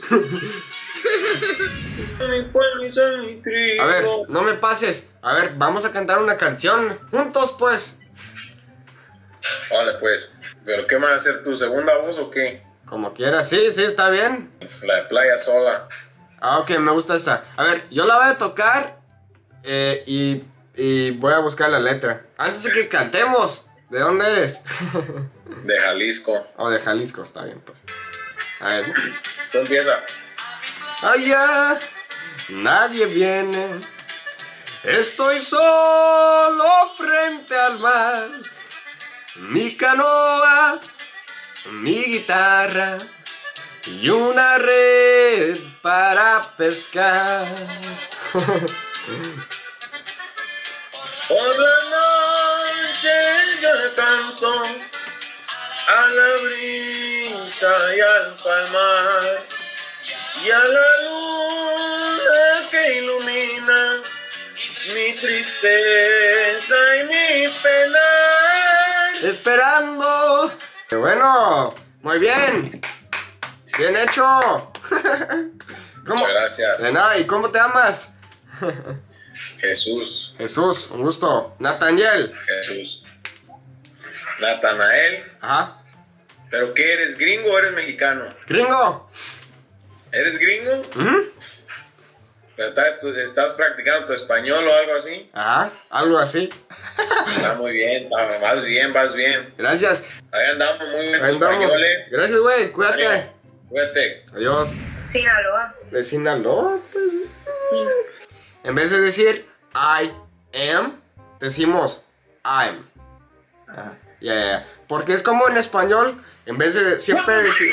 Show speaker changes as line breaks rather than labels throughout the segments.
A ver, no me pases. A ver, vamos a cantar una canción juntos, pues.
Vale, pues. ¿Pero qué vas a hacer, tu segunda voz o qué?
Como quieras, sí, está bien.
La de Playa Sola.
Ah, ok, me gusta esa. A ver, yo la voy a tocar y voy a buscar la letra. Antes de que cantemos, ¿de dónde eres?
De Jalisco.
Oh, de Jalisco, está bien, pues. A ver.
Tú empieza.
Allá nadie viene. Estoy solo frente al mar. Mi canoa, mi guitarra y una red para pescar.
Por la noche yo le canto a la brisa y al palmar y a la luna que ilumina mi tristeza y mi pena.
Esperando. Bueno, muy bien. Bien hecho.
Muchas gracias.
De nada, ¿y cómo te llamas?
Jesús.
Jesús, un gusto. Nathaniel.
Jesús. Natanael.
Ajá.
¿Pero qué eres, gringo o eres mexicano?
Gringo.
¿Eres gringo?
¿Mm?
¿Pero estás practicando tu español o algo así?
Ajá, algo así.
Está muy bien, vas bien.
Gracias.
Ahí andamos, muy bien tu
Ahí andamos.
español,
Gracias, güey, cuídate.
Adiós. Cuídate.
Adiós.
Sinaloa.
¿De Sinaloa? Pues.
Sí.
En vez de decir I am, decimos I'm. Ajá. Ya. Porque es como en español, en vez de siempre decir...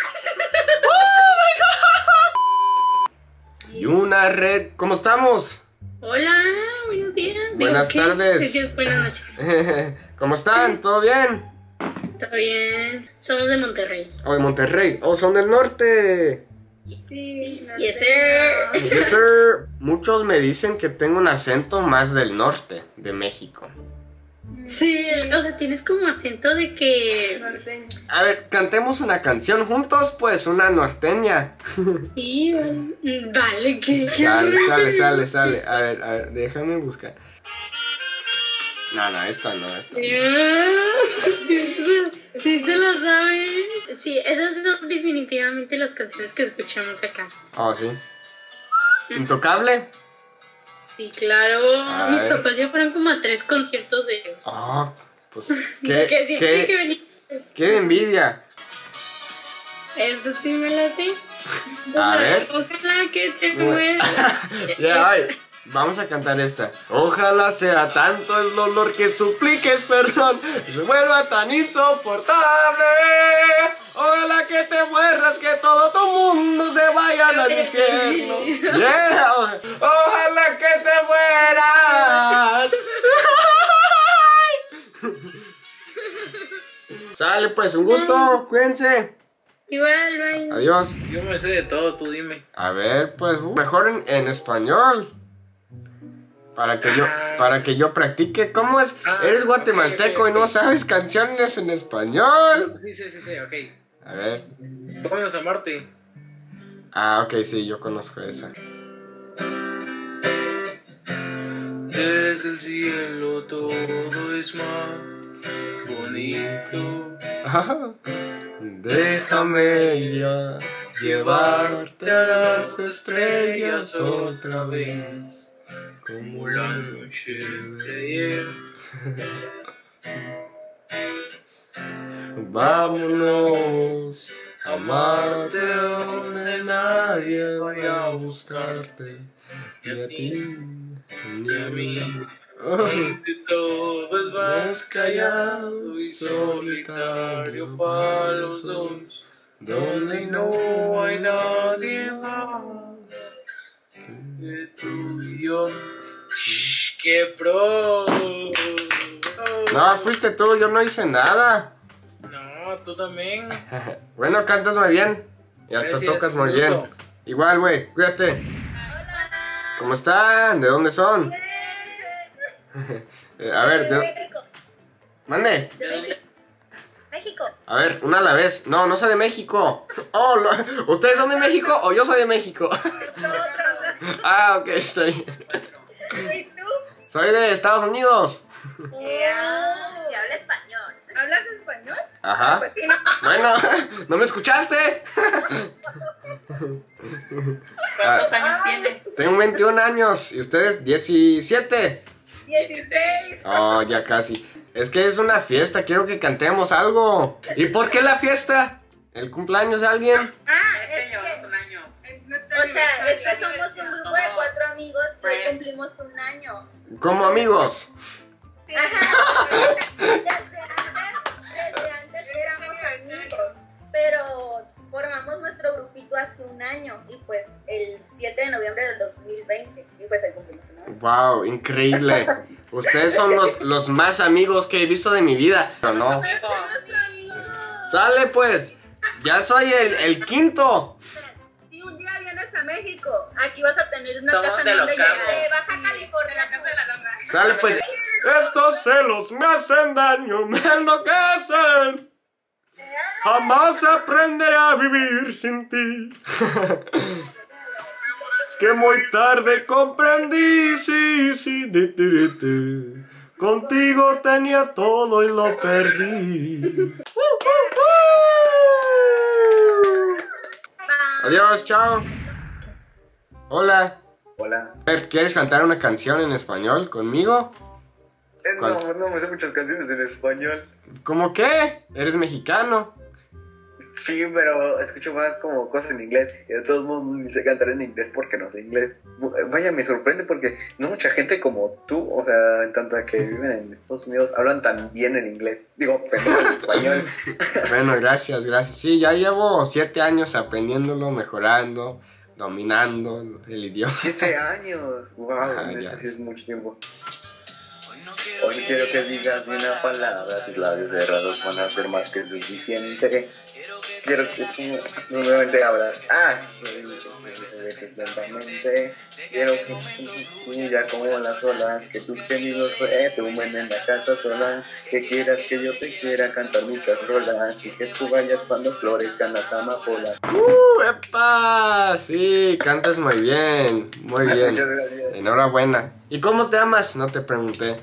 Y una red... ¿Cómo estamos?
Hola, buenos días.
Buenas tardes.
Sí, buenas noches.
¿Cómo están? ¿Todo bien?
¿Todo bien? Somos de Monterrey.
Oh, de Monterrey. Oh, son del norte.
Sí.
Yes, sir.
Yes, sir. Muchos me dicen que tengo un acento más del norte de México.
Sí, o sea, tienes como acento de que...
Norteño.
A ver, cantemos una canción juntos, pues, una norteña.
Sí, vale, que...
Sale. A ver, déjame buscar. No, esta no.
Sí se lo saben. Sí, esas son definitivamente las canciones que escuchamos acá.
Oh, sí. ¿Intocable?
Sí, claro.
A
Mis
ver.
papás ya fueron como a 3 conciertos de ellos.
Oh, pues,
Que siempre que venía...
qué envidia.
Eso sí me la sé.
A ver.
Ojalá que te mueras.
Ya, ay, vamos a cantar esta. Ojalá sea tanto el dolor que supliques perdón y se vuelva tan insoportable. Ojalá que te mueras, que todo tu mundo se vaya al infierno. Yeah. Ojalá que te mueras. Sale pues, un gusto, cuídense.
Igual, bye.
Adiós.
Yo me sé de todo, tú dime.
A ver, pues mejor en español. Para que yo practique. ¿Cómo es? Eres guatemalteco
ok.
y no sabes canciones en español.
Sí, ok.
A ver.
Vámonos a Marte.
Ah, ok, sí, yo conozco esa.
Desde el cielo todo es más bonito.
Déjame ya llevarte a las estrellas otra vez.
Como la noche de ayer.
Vámonos a Marte donde nadie vaya a buscarte. Ni a ti, ni a mí.
Donde todo es más callado y solitario para los dos. Donde no hay nadie más que tú y yo. Shh, ¡qué pro!
No, fuiste tú, yo no hice nada.
No, tú también.
Bueno, cantas muy bien. Y hasta
Gracias,
tocas muy
un
bien.
gusto.
Igual, güey, cuídate. ¿Cómo están? ¿De dónde son? A ver,
México.
¿Mande?
De México. México.
A ver, una a la vez. No, no soy de México. Oh, ¿ustedes son de México o yo soy de México? Ah, ok, está bien.
¿Y tú?
Soy de Estados Unidos.
Y habla español. ¿Hablas español?
Ajá. Bueno, ¿no me escuchaste?
¿Cuántos años tienes?
Tengo 21 años y ustedes 17.
16.
Oh, ya casi. Es que es una fiesta, quiero que cantemos algo. ¿Y por qué la fiesta? ¿El cumpleaños de alguien?
Este llevamos un año.
O sea, es que somos un grupo de 4 amigos que
Friends.
cumplimos un año.
Como amigos.
Ajá. Desde antes éramos amigos, pero formamos nuestro grupito hace un año y pues el 7 de noviembre del 2020 y pues ahí cumplimos un año.
Wow, increíble. Ustedes son los más amigos que he visto de mi vida. Pero no. Sale pues. Ya soy el quinto.
Si un día vienes a México, aquí vas a tener una
Somos
casa
de
en
los
donde
Cabos.
llegar. Vas a California, la casa de la logra.
Sale pues. Estos celos me hacen daño, me enloquecen. Jamás aprenderé a vivir sin ti. Que muy tarde comprendí, sí, sí, contigo tenía todo y lo perdí. Adiós, chao. Hola.
Hola.
A ver, ¿quieres cantar una canción en español conmigo? ¿Cuál?
No me sé muchas canciones en español.
¿Cómo qué? ¿Eres mexicano?
Sí, pero escucho más como cosas en inglés. Y de todos modos ni sé cantar en inglés porque no sé inglés. Vaya, me sorprende porque no mucha gente como tú, o sea, en tanto que viven en Estados Unidos, hablan tan bien en inglés. Digo, pero en español.
Bueno, gracias, gracias. Sí, ya llevo 7 años aprendiéndolo, mejorando, dominando el idioma.
7 años. Wow,
Ajá,
neta,
ya.
sí es mucho tiempo. Hoy no quiero que digas ni una palabra, tus labios cerrados van a ser más que suficiente. Quiero que tú nuevamente hablas. Beses lentamente. Quiero que tú ya como las olas, que tus gemidos retumben en la casa sola. Que quieras que yo te quiera cantar muchas rolas y que tú vayas cuando florezcan las amapolas.
¡Epa! Sí, cantas muy bien, muy bien.
Muchas gracias.
Enhorabuena. ¿Y cómo te llamas? No te pregunté.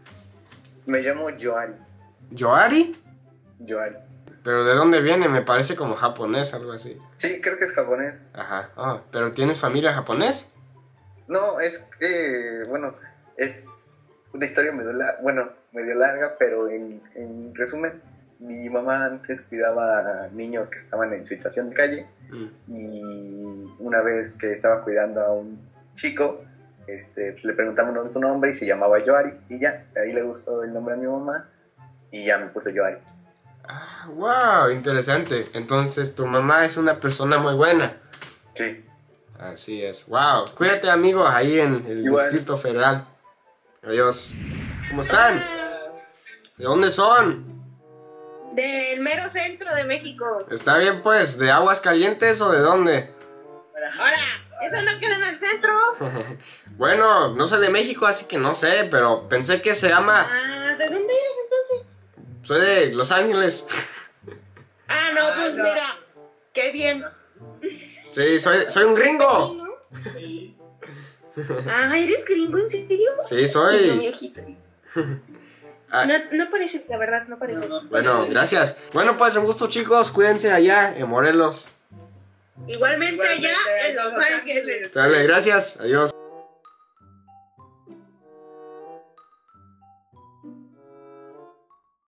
Me llamo Joari.
¿Yoari?
Joari.
¿Pero de dónde viene? Me parece como japonés, algo así.
Sí, creo que es japonés.
Ajá. Oh, ¿pero tienes familia japonés?
No, es que, bueno, es una historia medio larga, pero en resumen, mi mamá antes cuidaba a niños que estaban en situación de calle y una vez que estaba cuidando a un chico, pues le preguntamos su nombre y se llamaba Joari y ya, de ahí le gustó el nombre a mi mamá y ya me puse Joari.
Ah, wow, interesante. Entonces tu mamá es una persona muy buena.
Sí.
Así es. Wow. Cuídate, amigo, ahí en el
Igual.
Distrito Federal. Adiós. ¿Cómo están? ¿De dónde son?
Del mero centro de México.
¿Está bien, pues? ¿De Aguas Calientes o de dónde?
Hola, ¿eso no queda en el centro?
Bueno, no soy de México, así que no sé, pero pensé que se llama...
Ah, ¿de dónde eres entonces?
Soy de Los Ángeles.
Ah, no, pues mira, qué bien.
Sí, soy un gringo.
Ah, ¿eres gringo en serio?
Sí,
No, mi
soy...
ojito.
Ah,
No pareces, la verdad, no pareces.
bueno, gracias. Bueno, pues un gusto, chicos. Cuídense allá en Morelos.
Igualmente allá en Los Ángeles.
Dale, gracias. Adiós.